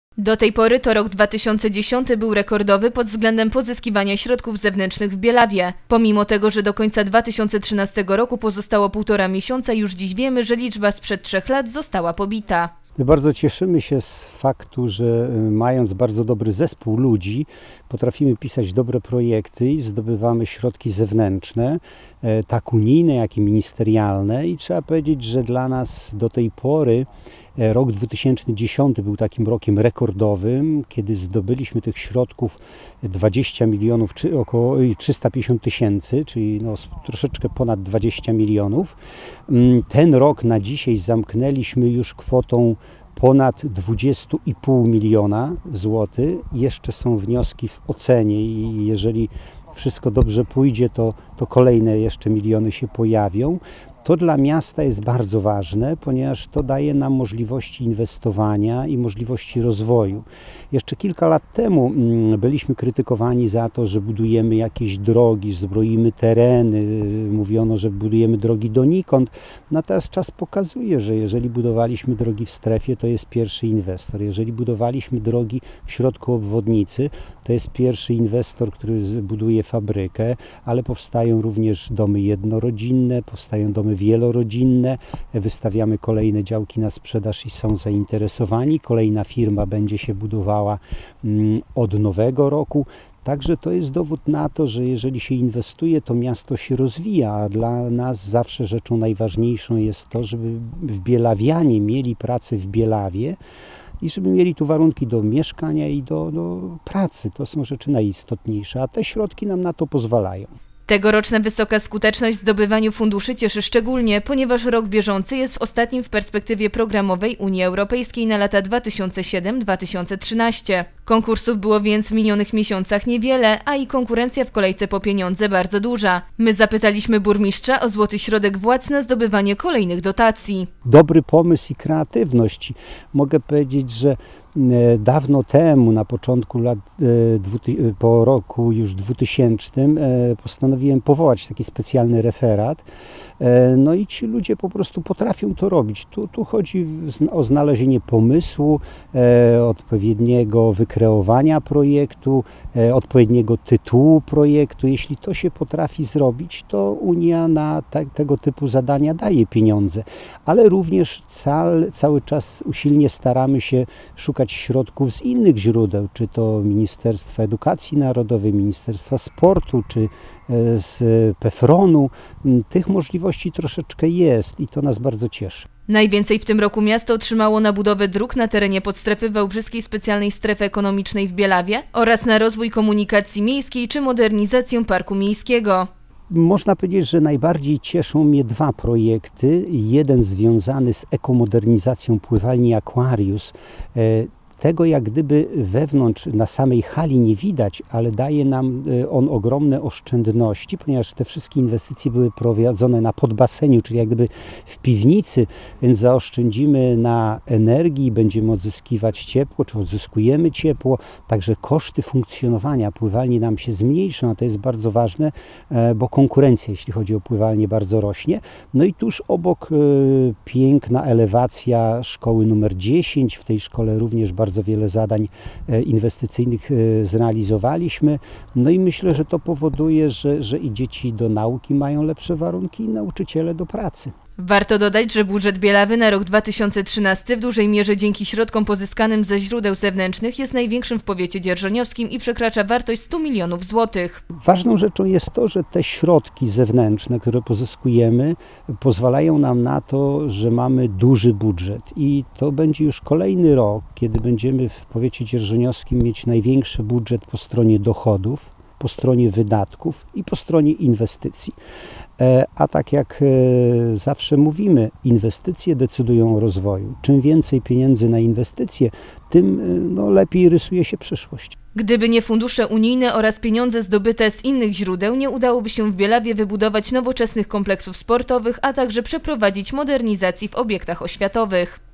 Do tej pory to rok 2010 był rekordowy pod względem pozyskiwania środków zewnętrznych w Bielawie. Pomimo tego, że do końca 2013 roku pozostało 1,5 miesiąca, już dziś wiemy, że liczba sprzed 3 lat została pobita. My bardzo cieszymy się z faktu, że mając bardzo dobry zespół ludzi, potrafimy pisać dobre projekty i zdobywamy środki zewnętrzne, tak unijne, jak i ministerialne. I trzeba powiedzieć, że dla nas do tej pory rok 2010 był takim rokiem rekordowym, kiedy zdobyliśmy tych środków 20 milionów, czy około 350 tysięcy, czyli troszeczkę ponad 20 milionów. Ten rok na dzisiaj zamknęliśmy już kwotą ponad 20,5 miliona złotych. Jeszcze są wnioski w ocenie i jeżeli wszystko dobrze pójdzie, to kolejne jeszcze miliony się pojawią. To dla miasta jest bardzo ważne, ponieważ to daje nam możliwości inwestowania i możliwości rozwoju. Jeszcze kilka lat temu byliśmy krytykowani za to, że budujemy jakieś drogi, zbroimy tereny, mówiono, że budujemy drogi donikąd. Natomiast czas pokazuje, że jeżeli budowaliśmy drogi w strefie, to jest pierwszy inwestor. Jeżeli budowaliśmy drogi w środku obwodnicy, to jest pierwszy inwestor, który buduje fabrykę, ale powstają również domy jednorodzinne, powstają domy wielorodzinne, wystawiamy kolejne działki na sprzedaż i są zainteresowani. Kolejna firma będzie się budowała od nowego roku. Także to jest dowód na to, że jeżeli się inwestuje, to miasto się rozwija, a dla nas zawsze rzeczą najważniejszą jest to, żeby bielawianie mieli pracę w Bielawie i żeby mieli tu warunki do mieszkania i do pracy. To są rzeczy najistotniejsze, a te środki nam na to pozwalają. Tegoroczna wysoka skuteczność w zdobywaniu funduszy cieszy szczególnie, ponieważ rok bieżący jest w ostatnim w perspektywie programowej Unii Europejskiej na lata 2007-2013. Konkursów było więc w minionych miesiącach niewiele, a i konkurencja w kolejce po pieniądze bardzo duża. My zapytaliśmy burmistrza o złoty środek władz na zdobywanie kolejnych dotacji. Dobry pomysł i kreatywność. Mogę powiedzieć, że dawno temu, na początku lat, po roku już 2000, postanowiłem powołać taki specjalny referat. No i ci ludzie po prostu potrafią to robić. Tu chodzi o znalezienie pomysłu, odpowiedniego wykreowania projektu, odpowiedniego tytułu projektu. Jeśli to się potrafi zrobić, to Unia na tego typu zadania daje pieniądze. Ale również cały czas usilnie staramy się szukać środków z innych źródeł, czy to Ministerstwa Edukacji Narodowej, Ministerstwa Sportu, czy z PFRON-u. Tych możliwości troszeczkę jest i to nas bardzo cieszy. Najwięcej w tym roku miasto otrzymało na budowę dróg na terenie podstrefy Wałbrzyskiej Specjalnej Strefy Ekonomicznej w Bielawie oraz na rozwój komunikacji miejskiej czy modernizację parku miejskiego. Można powiedzieć, że najbardziej cieszą mnie dwa projekty. Jeden związany z ekomodernizacją pływalni Aquarius. Tego jak gdyby wewnątrz na samej hali nie widać, ale daje nam on ogromne oszczędności, ponieważ te wszystkie inwestycje były prowadzone na podbaseniu, czyli jak gdyby w piwnicy, więc zaoszczędzimy na energii, będziemy odzyskiwać ciepło, czy odzyskujemy ciepło, także koszty funkcjonowania pływalni nam się zmniejszą, a to jest bardzo ważne, bo konkurencja, jeśli chodzi o pływalnię, bardzo rośnie. No i tuż obok piękna elewacja szkoły numer 10, w tej szkole również bardzo wiele zadań inwestycyjnych zrealizowaliśmy. No i myślę, że to powoduje, że i dzieci do nauki mają lepsze warunki i nauczyciele do pracy. Warto dodać, że budżet Bielawy na rok 2013 w dużej mierze dzięki środkom pozyskanym ze źródeł zewnętrznych jest największym w powiecie dzierżoniowskim i przekracza wartość 100 milionów złotych. Ważną rzeczą jest to, że te środki zewnętrzne, które pozyskujemy, pozwalają nam na to, że mamy duży budżet i to będzie już kolejny rok, kiedy będziemy w powiecie dzierżoniowskim mieć największy budżet po stronie dochodów, po stronie wydatków i po stronie inwestycji. A tak jak zawsze mówimy, inwestycje decydują o rozwoju. Czym więcej pieniędzy na inwestycje, tym lepiej rysuje się przyszłość. Gdyby nie fundusze unijne oraz pieniądze zdobyte z innych źródeł, nie udałoby się w Bielawie wybudować nowoczesnych kompleksów sportowych, a także przeprowadzić modernizacji w obiektach oświatowych.